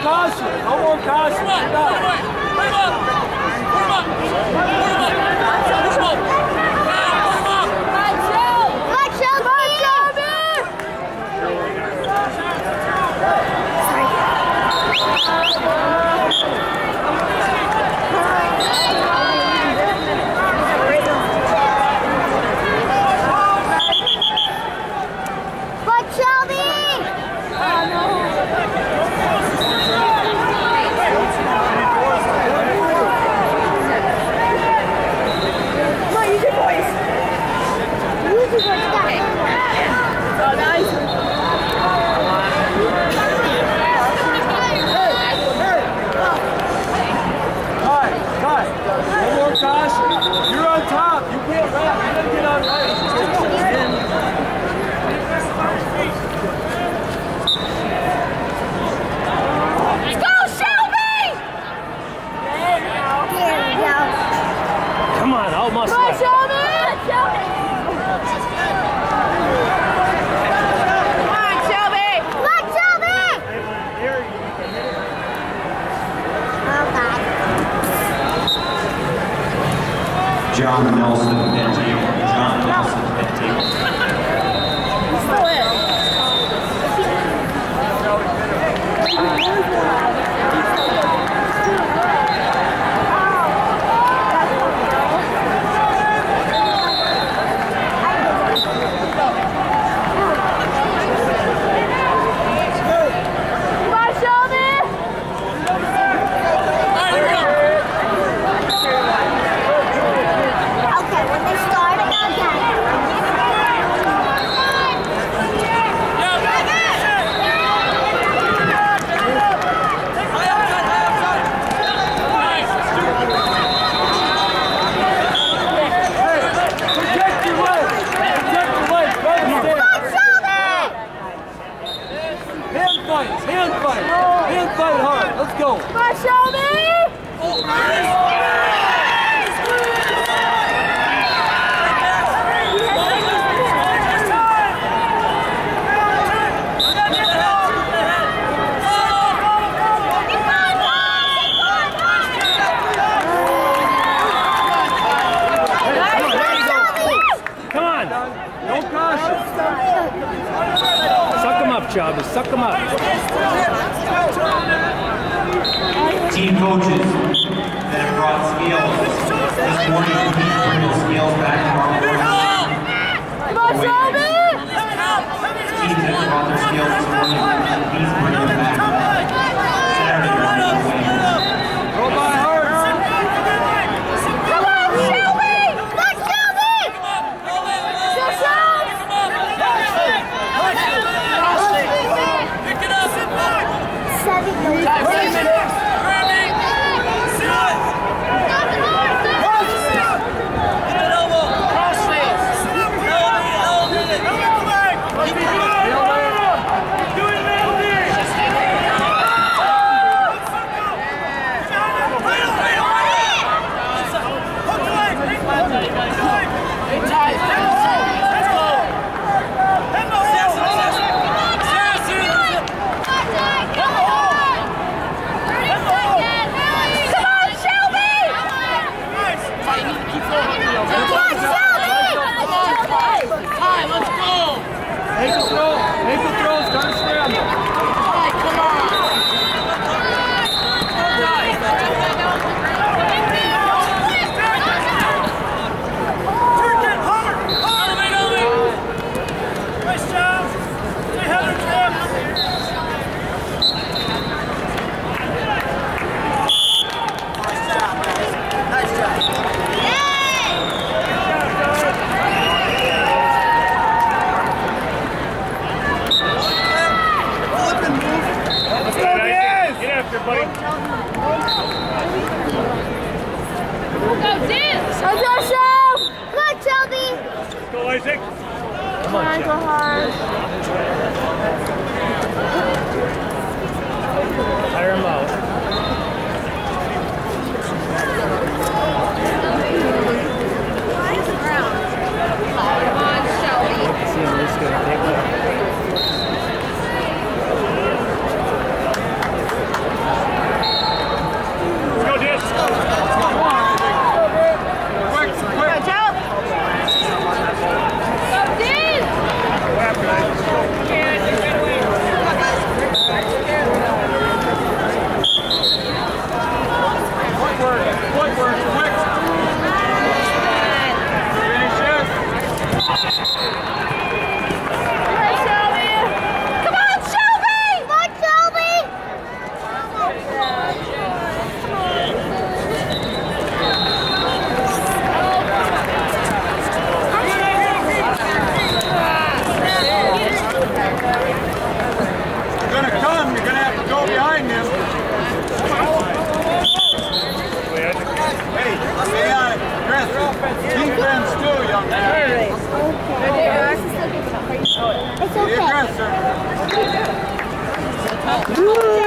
caution. No more caution. Put him up. Put him up. Put him up. John Nelson, John Nelson, Shelby, suck them up. Team coaches that have brought scales this morning, please bring the scales back tomorrow morning. Come on, Shelby! Teams that have brought their scales this morning, please bring them back Saturday morning away. Go by Hart. Come on, Shelby! Let's Shelby! Pick it up! 7 minutes! Come on, go hard. Tire him out. Come on, Shelby. See him just gonna take that. Hey, stay on it. Chris, defense too, young man. It's okay. Be aggressive.